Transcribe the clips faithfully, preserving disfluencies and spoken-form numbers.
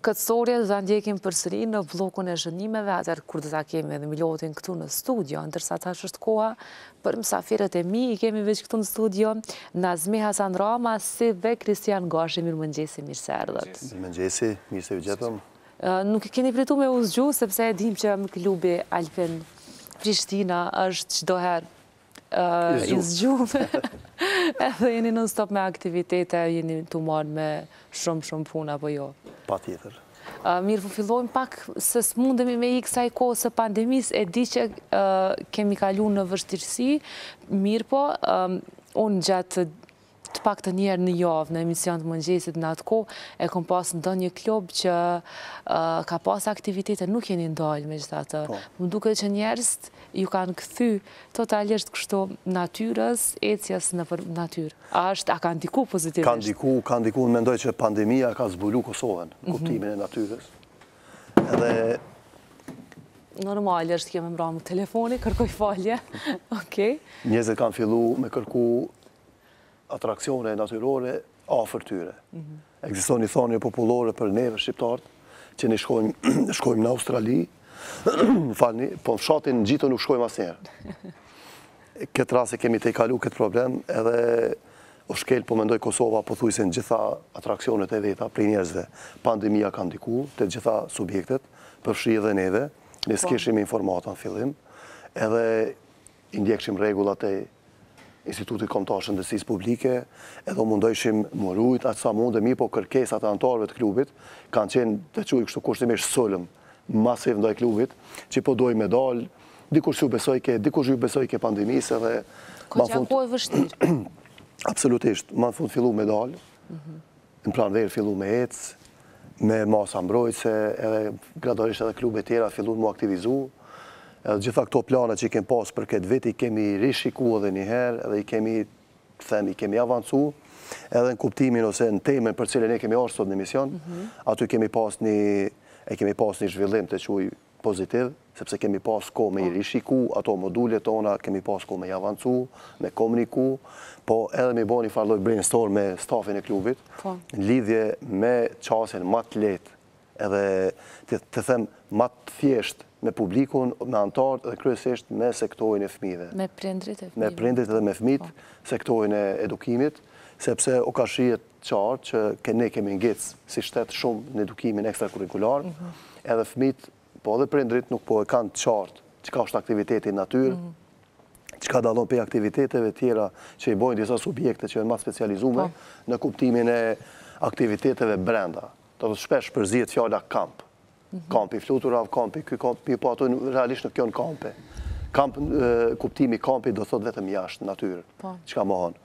këtë storje do ta ndjekim përsëri në bllokun e zhënimeve, atëherë kur do ta kemi edhe Milotin këtu në studio, ndërsa tash është koha për mysafirët e mi, i kemi veç këtu në studio Nazmi Hasan Rama si dhe Kristian Gashi. Mirëmëngjesi, mirë se erdhët. Mirëmëngjesi, mirë se u gjetëm. Nuk e keni pritu me u zgju, sepse e dim që më klubi Alpin Prishtina është çdoherë i zgjuar. Edhe jeni non stop me aktivitete, jeni të marrë me shumë shumë punë apo jo? Patjetër. Mirë, po fillojmë pak se s'mundemi me ikë kësaj kohë së pandemisë, e di që kemi kaluar në vështirësi, mirë po, unë gjatë të pak të njerë në javë në emision të mëngjesit në atë kohë, e kom pas ndonjë klub që ka pas aktivitete, nuk jeni ndalë me gjitha të. Më duke që njerës ju kanë këthy totalisht kështu natyrës, ecjes në për natyrë. A është, a ka ndiku pozitivisht? Ka ndiku, ka ndiku, në mendoj që pandemia ka zbulu Kosovën, në kuptimin e natyrës. Edhe... Normali është kemë mbra më telefoni, kërkoj falje. Njerëzit kanë fillu me kërku atraksione natyrore afër tyre. Ekziston një thonje popullore për neve shqiptarët, që ne shkojmë në Australi, falni, po në fshatin në gjithë nuk shkojmë asnjëherë. Këtë rast e kemi te kalu këtë problem, edhe o shkel po mendoj Kosova po thuj se në gjitha atraksionet e veta prej njerëzve. Pandemia ka ndiku të gjitha subjektet, përfshi edhe neve, ne s'keshim informata në fillim, edhe i ndjekshim rregullat e Institutit Kombëtar Shëndetësisë Publike, edhe mundojshim më rujt atë sa mundemi, po kërkesat e anëtarëve të klubit kanë qenë të quaj kështu kushtimisht sulm masiv ndaj klubit, që po dojmë me dalë, dikush ju besoj ke, dikush ju besoj ke pandemisë edhe... Ko që ako e vështirë? Absolutisht, ma në fund fillu me dalë, në pranverë fillu me ecë, me masa mbrojtëse, edhe gradualisht edhe klubet tjera fillu mu aktivizu. Edhe gjitha këto plane që i kemi pas për këtë vit, i kemi rishiku edhe njëherë, edhe i kemi, themi, i kemi avancu, edhe në kuptimin ose në temën për cilën e kemi arë sot në emision, aty kemi pas një, e kemi pas një zhvillim të quj pozitiv, sepse kemi pas ko me i rishiku, ato modullet tona, kemi pas ko me i avancu, me komuniku, po edhe me i bo një farloj brainstorm me stafin e klubit, në lidhje me qasin ma të letë, edhe të them ma të thjesht me publikun, me antarët dhe kryesisht me sektorin e fëmijëve. Me prindrit e fëmijëve. Me prindrit dhe me fëmijët, sektorin e edukimit, sepse o ka shihet qartë që ke ne kemi ngecë si shtet shumë në edukimin ekstrakurikular, edhe fëmijët, po edhe prindrit nuk po e kanë qartë që ka është aktiviteti në natyrë, që ka dalon për aktiviteteve tjera që i bojnë disa subjekte që janë ma specializume në kuptimin e aktiviteteve brenda. Do të shpesh përzihet fjala kamp. Kampi fluturav, kampi, ky kampi, po ato realisht nuk janë kampe. Kamp, kuptimi kampi do thot vetëm jashtë natyrë, që ka mohon.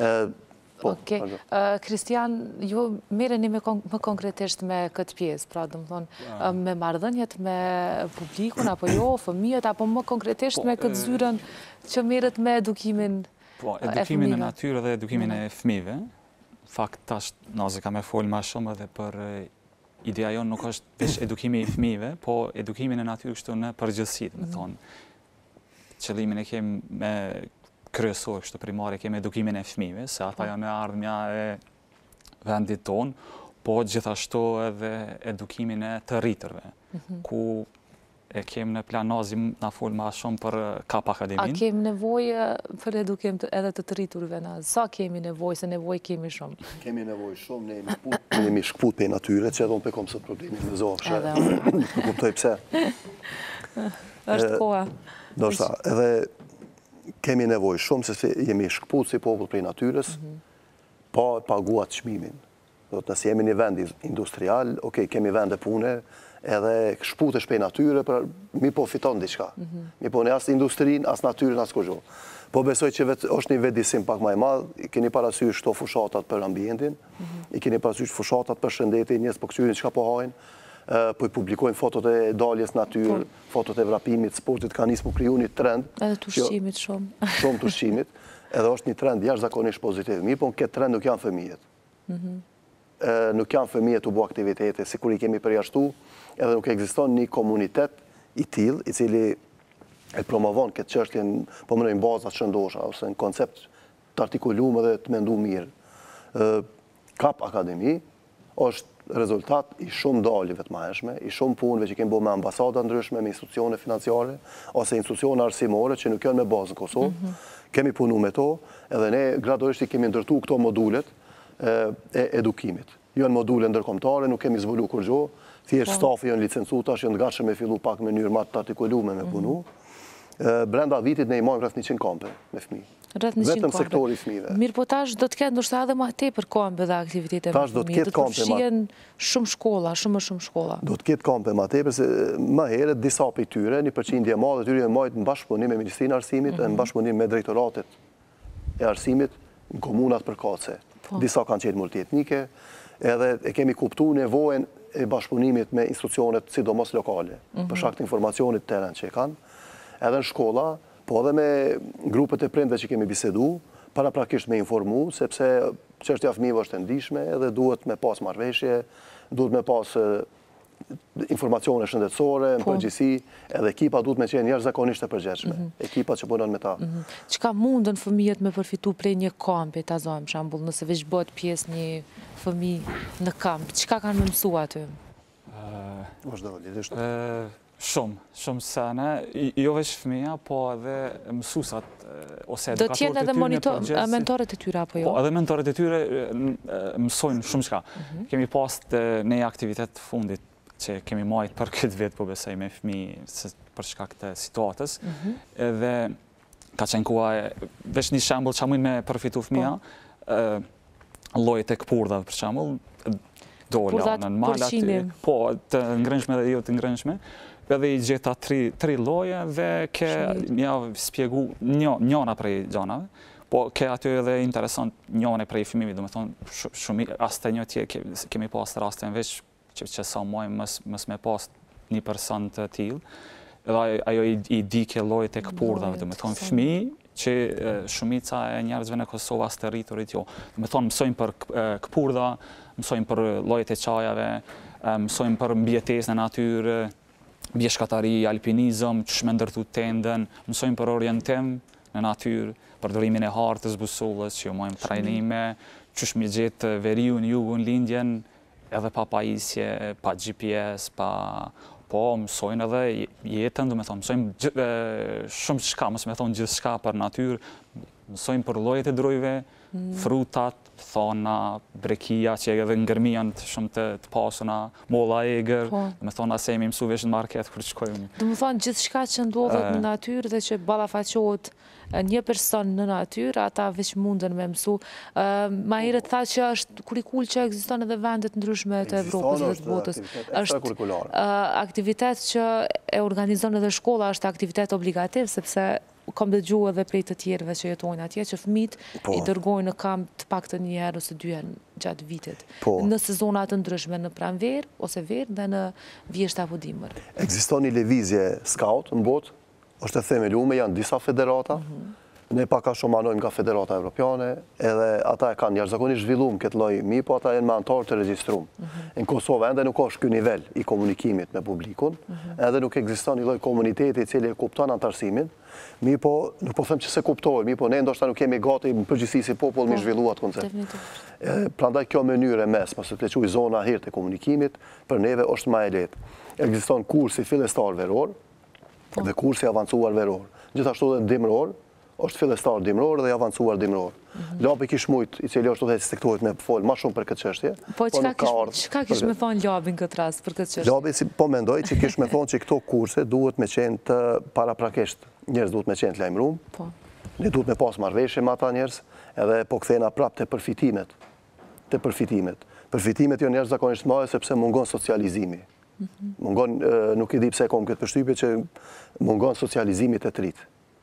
Kristian, ju merreni më konkretisht me këtë pjesë, pra do të thonë me marrëdhëniet me publikun apo jo, fëmijët, apo më konkretisht me këtë zyrën që merret me edukimin e fëmijëve? Po, edukimin e natyrë dhe edukimin e fëmijëve. Fakt tash nazi ka me fol më shumë edhe për ideja jonë nuk është veç edukimi i fëmijëve, po edukimin e natyrë kështu në përgjithësi, me thonë. Qëllimin e kemi me kryesor, kështu primare, kemi edukimin e fëmijëve, se ata janë e ardhmja e vendit tonë, po gjithashtu edhe edukimin e të rritërve, ku e kemi në plan nazi na fol më shumë për Kap Akademin. A kemi nevojë për edukim edhe të të rriturve na? Sa kemi nevojë, se nevojë kemi shumë? Kemi nevojë shumë, ne jemi shkput për natyre, që edhe unë pe kom sot problemin me zofshe. Nuk kuptoj pse. Është koha. Do shta, edhe kemi nevojë shumë, se jemi shkput si popull për natyres, pa paguat çmimin. Do të nëse jemi një vend industrial, okej, kemi vende pune, edhe shputesh për natyre, për mi po fiton diçka. Mi po në asë industrin, asë natyrën, asë kërgjo. Po besoj që është një vedisim pak maj madhë, i keni parasysh to fushatat për ambientin, i keni parasysh fushatat për shëndetin, njës për kësyrin që ka po hajnë, po i publikojnë fotot e daljes natyrë, fotot e vrapimit, sportit, ka nisë mu kriju një trend. Edhe të ushqimit shumë. Shumë të ushqimit, edhe është një trend jashtëzakonisht pozitiv. Mi po në këtë trend nuk janë fëmijët. Nuk janë fëmijët u bo aktivitete, si kur i kemi përjashtu, edhe nuk ekziston një komunitet i tillë, i cili e promovon këtë çështjen, po më në bazat shëndosha, ose në koncept të artikuluar dhe të mendu mirë. Kap Akademi është rezultat i shumë daljeve të maheshme, i shumë punëve që kemi bo me ambasada ndryshme, me institucione financiare, ose institucione arsimore që nuk janë me bazë në Kosovë. Mm -hmm. Kemi punu me to, edhe ne gradualisht i kemi ndërtu këto modulet e, e edukimit. Janë module ndërkombëtare, nuk kemi zbulu kur gjo, thjesht stafi janë licencu tash, janë gatshëm me fillu pak me mënyrë më të artikulume me punu. Mm -hmm. Brenda vitit ne i marrim rreth njëqind kampe me fëmijë. Vetëm sektori fëmijëve. Mirë, po tash do të ketë ndoshta edhe më tepër kampe dhe aktivitete me fëmijë. Do të ketë kampe më përfshihen shumë shkolla, shumë më shumë shkolla. Do të ketë kampe më tepër se më herët disa prej tyre, një përqindje e madhe tyre janë marrë në bashkëpunim me Ministrinë e Arsimit dhe në bashkëpunim me drejtoratet e arsimit në komunat përkatëse. Disa kanë qenë multietnike, edhe e kemi kuptuar nevojën e bashkëpunimit me institucionet sidomos lokale, për shkak të informacionit teren që e kanë, edhe në shkolla, po edhe me grupet e prindve që kemi bisedu, para prakisht me informu, sepse çështja fëmijëve është e ndihshme edhe duhet me pas marrëveshje, duhet me pas informacione shëndetësore, në përgjithësi, edhe ekipa duhet me qenë jashtëzakonisht e përgjegjshme, ekipat që punon me ta. Çka mundën fëmijët me përfitu prej një kampi, ta zojmë shembull, nëse veç bëhet pjesë një fëmijë në kamp, çka kanë më mësuar aty? Shumë, shumë sene, jo veç fëmija, po edhe mësusat, ose do t'jenë edhe mentorët e tyre, apo jo? Po, edhe mentorët e tyre mësojnë shumë shka. Kemi pas të një aktivitet fundit që kemi majtë për këtë vit, po besoj me fëmi për shkak të situatës, edhe ka qenë kuaj, veç një shembull që mujnë me përfitu fëmija, llojet e këpurdhave për shembull, dola në mal aty, po, të ngrënshme dhe jo të ngrënshme, edhe i gjeta tri lloje dhe ke mja spjegu njona prej gjanave, po ke aty edhe interesant njone prej fëmijëve, do me thonë, shumë, as të një tje kemi pas raste në veç, që sa mojmë mës me pas një person të tillë, edhe ajo i di ke llojet e këpurdhave, do me thonë, fëmijë që shumica e njerëzve në Kosovë as të rriturit jo. Do me thonë, mësojmë për këpurdha, mësojmë për llojet e çajave, mësojmë për mbijetesën në natyrë, bjeshkatari, alpinizëm, që shme ndërtu tendën, mësojmë për orientim në natyrë, përdorimin e hartës, busullës, që jo mojmë trajnime, që shme gjithë veriun, jugun, lindjen, edhe pa pajisje, pa G P S, pa... Po, mësojnë edhe jetën, do me thonë, mësojmë shumë shka, mësë me thonë gjithë shka për natyrë, mësojmë për llojet e drujve, frutat, thona, brekia, që edhe ngërmi janë shumë të pasuna, molla egër, do me thonë asë jemi mësu vesh në market kërë shkojmë. Do me thonë gjithë shka që ndodhët në natyrë dhe që balafaqohet një person në natyrë, ata veç mundën me mësu. Ma herët tha që është kurikull që ekziston edhe vendet ndryshme të Evropës dhe të botës. Është aktivitet që e organizon edhe shkolla, është aktivitet obligativ, sepse kam dëgju edhe prej të tjerëve që jetojnë atje, që fëmijët i dërgojnë në kamp të paktën një herë ose dy herë gjatë vitit. Në sezonat të ndryshme, në pranverë ose verë dhe në vjesht apo dimër. Ekziston një lëvizje scout në botë, është e themelume, janë disa federata, ne pak a shumë anojmë nga federata evropiane, edhe ata e kanë jashtëzakonisht zhvilluar këtë lloj mi, po ata janë me antarë të regjistruar. Në Kosovë ende nuk është ky nivel i komunikimit me publikun, edhe nuk ekziston një lloj komuniteti i cili e kupton antarësimin, mi po nuk po them që se kuptojmë, mi po ne ndoshta nuk kemi gati në përgjithësi si popull me zhvilluar atë koncept. Prandaj kjo mënyrë e mesme, se të quaj zona herë të komunikimit, për neve është më e lehtë. Ekziston kursi fillestar veror dhe kursi avancuar veror. Gjithashtu edhe dimror, është fillestar dimror dhe i avancuar dimror. Labi Kishmujt, i cili është udhëheqës së sektorit me folë më shumë për këtë çështje. Po çka kish me thonë Labi në këtë rast për këtë çështje? Labi po mendoj që kish me thonë që këto kurse duhet me qenë të paraprakisht, njerëz duhet me qenë të lajmëruar. Po. Ne duhet me pas marrëveshje me ata njerëz, edhe po kthena prapë te përfitimet. Te përfitimet. Përfitimet janë jashtëzakonisht mëdha sepse mungon socializimi. Mungon, nuk i di pse kam këtë përshtypje që mungon socializimi të trit.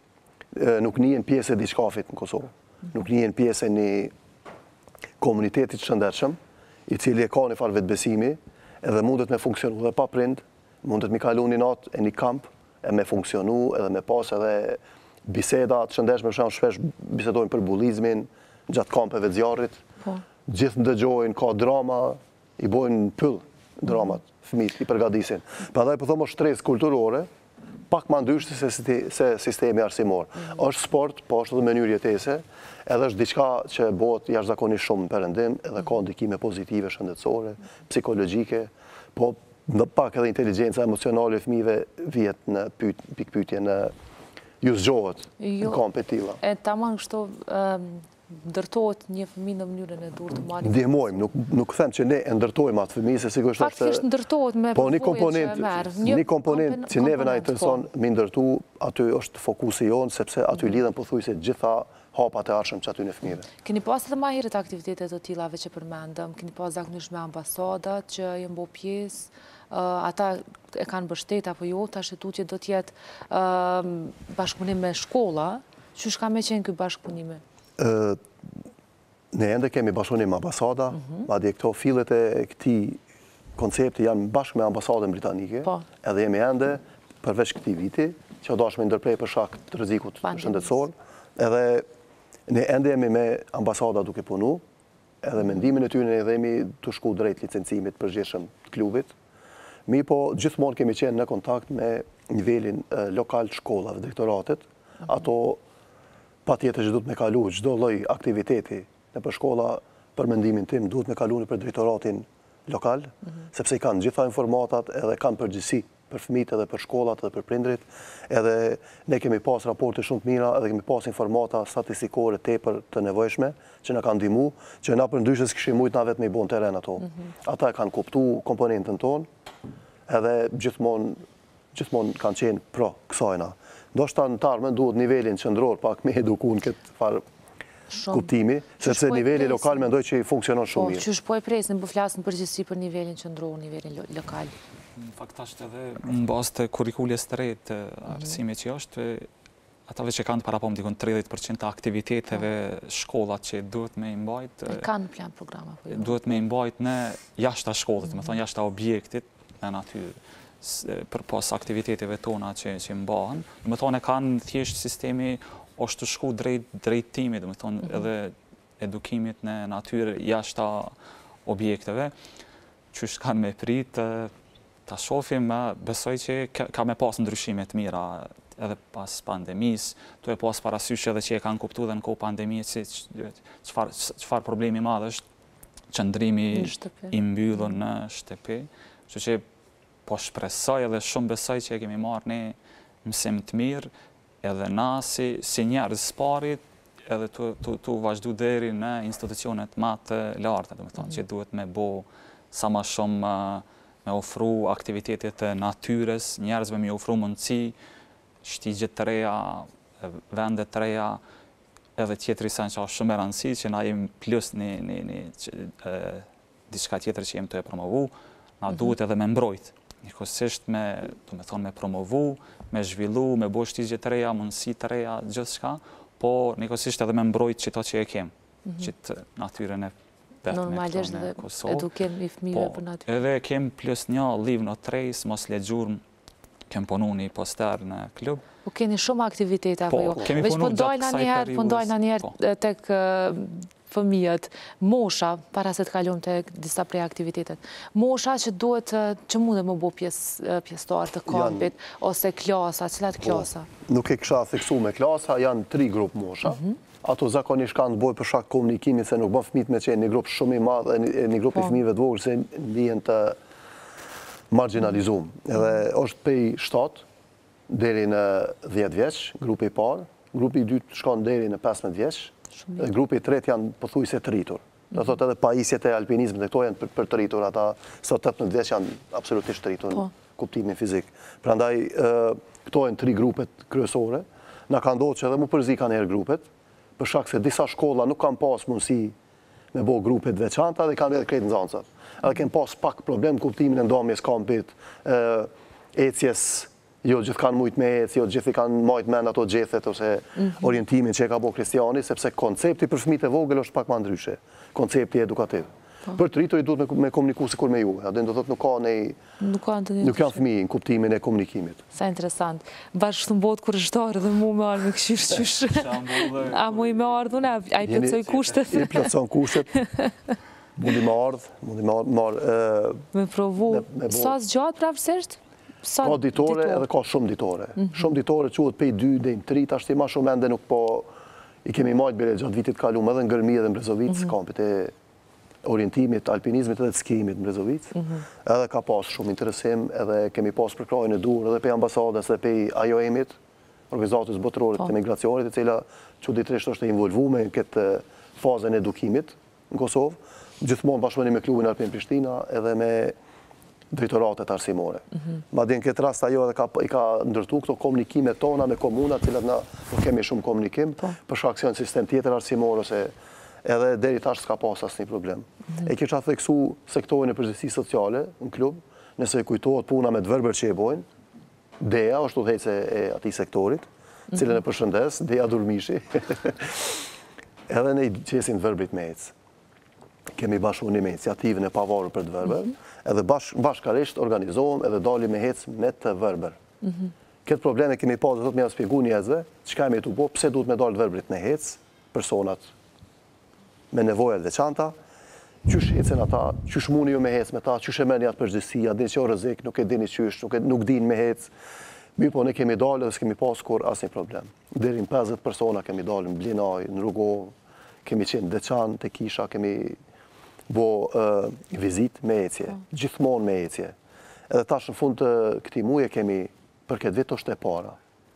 Nuk njihen pjesë e diçkafit në Kosovë. Nuk njihen pjesë e një komunitetit shëndetshëm, i cili e ka një farë vetbesimi, edhe mundet me funksionu dhe pa prind, mundet me kalu një natë e një kamp, e me funksionu, edhe me pas edhe biseda të shëndetshme, për shembull shpesh bisedojnë për bullizmin, gjatë kampeve të zjarrit, gjithë ndëgjojnë, ka drama, i bojnë pyll dramat, fëmijët i përgatisin. Prandaj po them është stres kulturore, pak ma ndryshë se sistemi arsimor. është sport, po është edhe mënyrë jetese, edhe është diçka që bëhet jashtëzakonisht shumë në perëndim, edhe ka ndikime pozitive shëndetësore, psikologjike, po në pak edhe inteligjenca emocionale e fëmijëve vjet në pikpyetje në ju zgjohet në kampe të tilla. E tamam kështu ndërtohet një fëmijë në mënyrën e duhur të marrë. Ndihmojmë, nuk nuk them që ne e ndërtojmë atë fëmijë, se sigurisht është. Faktikisht ndërtohet me po një komponent, një komponent që neve na intereson me ndërtu, aty është fokusi jonë, sepse aty lidhen pothuajse gjitha hapat e arshëm që aty në fëmijëve. Keni pas edhe më herët aktivitete të tillave që përmendëm, keni pas zakonisht me ambasadat që janë bë pjesë, ata e kanë mbështet apo jo, tash tutje do të jetë bashkëpunim me shkolla, çu shka me qenë ky bashkëpunim? Ne ende kemi bashkëpunim me ambasada, madje këto fillet e këtij koncepti janë bashkë me ambasadën britanike, edhe jemi ende përveç këtij viti, që dashme ndërprej për shkak të rrezikut shëndetësor, edhe ne ende jemi me ambasada duke punu, edhe mendimin e tyre ne dhemi të shku drejt licencimit përgjithshëm të klubit. Mi po gjithmonë kemi qenë në kontakt me nivelin lokal të shkollave, drejtoratet, ato pa tjetër që duhet me kalu çdo lloj aktiviteti në për shkolla, për mendimin tim, duhet me kalu në për drejtoratin lokal, sepse i kanë gjitha informatat edhe kanë përgjithësi për fëmijët edhe për shkollat edhe për prindrit, edhe ne kemi pas raporte shumë të mira, edhe kemi pas informata statistikore tepër të nevojshme, që na kanë ndihmu, që na për ndryshe s'kishim mujt na vetë me i bon teren ato. Ata e kanë kuptu komponentën tonë, edhe gjithmonë gjithmonë kanë qenë pro kësajna. Ndoshta në tarmen duhet nivelin qendror pak me eduku në këtë farë kuptimi, sepse niveli lokal mendoj që i funksionon shumë mirë. Po, qysh po e presin, po flasin përgjithësi për nivelin qendror, nivelin lokal? Në fakt është edhe në bazë të kurrikulës të re të arsimit që është, atave që kanë para po më dikon tridhjetë përqind të aktiviteteve shkollat që duhet me imbajt, e kanë plan programa? Duhet me imbajt në jashta shkollit, me thonë jashta objektit, në natyrë, për pas aktiviteteve tona që mbahen. Me thonë e kanë thjesht sistemi është të shku drejt drejtimit, me thonë edhe edukimit në natyrë jashta objekteve, që është kanë me prit, ta shofim, besoj që ka me pas ndryshimet mira edhe pas pandemis, të e pas parasysh edhe që e kanë kuptu dhe në kohë pandemis çfarë problemi madh është qëndrimi i mbyllur në shtëpi, që që po shpresoj edhe shumë besoj që e kemi marrë ne mësim të mirë, edhe na si, si njerëz parit, edhe tu vazhdu deri në institucionet më të larta, do të thonë që duhet me bo sa më shumë me ofru aktivitetet të natyres, njerëzve me ofru mundësi, shtigje të reja, vende të reja, edhe tjetëri sa që është shumë e rëndësi, që na jemi plus një, një, një diçka tjetër që jemi të e promovu, na duhet edhe me mbrojt. Njëkohësisht me, do me thonë, me promovu, me zhvillu, me bo shtigje të reja, mundësi të reja, gjithë shka, po njëkohësisht edhe me mbrojt qëto që e kemë, qëtë natyren e vetë normalisht dhe edukim i fëmijëve për natyrë. Edhe kemë plus një live në trejs, mos legjurëm, kemë punu një poster në klub. Po keni shumë aktivitete apo jo? Kemi punu gjatë kësaj periudhës. Po ndojnë njerë tek fëmijët, mosha, para se të kalon të disa prej aktivitetet, mosha që duhet, që mundet më bo pjesëtar të kampit, ose klasa, cilat klasa? Nuk e kësha theksu me klasa, janë tri grupë mosha. Ato zakonisht kanë të bojë për shkak komunikimit, se nuk bën fëmijët me qenë një grupë shumë i madh, një grupë i fëmijëve të vogël, se ndihen të marginalizuar. Edhe është prej shtatë deri në dhjetë vjeç, grupi i parë, grupi i dytë shkon deri në pesëmbëdhjetë vjeç, dhe grupi i tretë janë pothuajse të rritur. Do thotë edhe pajisjet e alpinizmit dhe këto janë për të rritur, ata sot tetëmbëdhjetë vjeç janë absolutisht të rritur në kuptimin fizik. Prandaj këto janë tri grupet kryesore. Na ka ndodhur që edhe më përzikan herë grupet, për shkak se disa shkolla nuk kanë pas mundësi me bo grupet veçanta dhe kanë edhe krejt nxansat. Edhe kemë pas pak problem kuptimin e ndomjes kampit, ecjes, jo gjithë kanë mujt me ecë, jo gjithë kanë majt men ato gjethet ose orientimin që e ka bo Kristiani, sepse koncepti për fëmijët e vogël është pak më ndryshe, koncepti edukativ. Për të rriturit duhet me komuniku sikur me ju, edhe do thotë nuk ka nej, nuk janë fëmijë në kuptimin e komunikimit. Sa interesant. Bashkë të mbot kërështarë dhe mu me arë me këshirë qysh. A mu i me ardhë une, a i plëtsoj kushtet? I plëtson kushtet, mundi me ardhë, mundi me ardhë. Me provu, sa zgjatë pravësisht? Ka ditore edhe ka shumë ditore. Shumë ditore quhet pej dy dhe në tri, ashtë ma shumë ende nuk po i kemi majtë bile gjatë vitit kalum edhe në Gërmi edhe në Brezovic, kampit e orientimit, alpinizmit edhe të skimit në Brezovic. Edhe ka pas shumë interesim, edhe kemi pas përkrajnë e dur edhe pej ambasadës edhe pej I O M-it, Organizatës Botërore të Migracionit, e cila çuditërisht është e involvuar në këtë fazën e edukimit në Kosovë, gjithmonë bashkëpunim me klubin Alpin Prishtina edhe me drejtoratet arsimore. Madje në këtë rast ajo edhe i ka ndërtu këto komunikimet tona me komunat, cilat na nuk kemi shumë komunikim, për shkak se janë sistem tjetër arsimor ose edhe deri tash s'ka pas asnjë problem. E kisha theksu sektorin e përgjegjësisë sociale në klub, nëse kujtohet puna me të verbër që e bojnë. Deja është udhëheqëse e atij sektorit, cilën e përshëndes, Deja Durmishi. Edhe ne i qesim të verbrit me ecë. Kemi bashkëpunim me iniciativën e pavarur për të verbër, edhe bashkarisht organizohem edhe dalim me hec me të verbër. Këtë probleme kemi pa dhe të të me spjegu njerëzve, çka me të bo, pse duhet me dalë të verbrit me hec, personat me nevojat veçanta, qysh hecen ata, qysh muni ju me hec me ta, qysh e merrni atë përgjegjësia, din që o rrezik, nuk e dini qysh, nuk din me hec. Mi po ne kemi dalë dhe s'kemi pas kur asnjë problem. Deri në pesëdhjetë persona kemi dalë në Blinaj, në Rugov, kemi qenë Deçan, te Kisha, kemi bo vizit me ecje, gjithmonë me ecje. Edhe tash në fund të këtij muaji kemi për këtë vit është e para.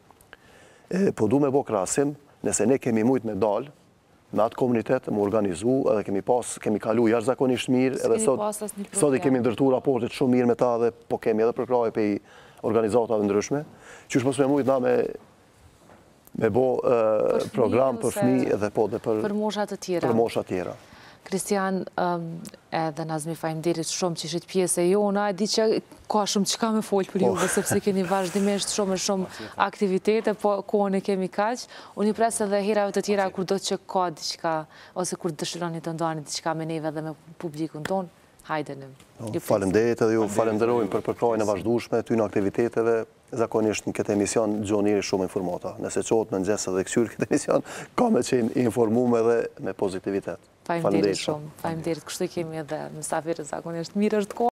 Po du me bo krahasim, nëse ne kemi mujt me dalë me atë komunitet, me organizu, edhe kemi pas, kemi kalu jashtëzakonisht mirë, edhe sot sot i kemi ndërtu raportet shumë mirë me ta dhe po kemi edhe përkrahje pe organizatave ndryshme. Qysh mos me mujt na me me bo program për fëmijë edhe po dhe për për mosha të tjera. Për mosha tjera. Kristian, edhe Nazmi faleminderit shumë që ishit pjesë e jona, e di që ka shumë çka me folë për juve, sepse keni vazhdimisht shumë e shumë aktivitete, po kohën e kemi kaq. Unë i pres edhe herave të tjera kur do që ka diçka, ose kur dëshironi të ndani diçka me neve dhe me publikun tonë, hajde në. Faleminderit edhe ju falenderojmë për përkrahjen e vazhdueshme ty në aktiviteteve. Zakonisht në këtë emision gjoni shumë informata. Nëse qohet në mëngjes edhe këshyr këtë emision, ka me qenë informuar edhe me pozitivitet. Faleminderit shumë. Faleminderit. Kështu kemi edhe mysafirë zakonisht mirë është kohë.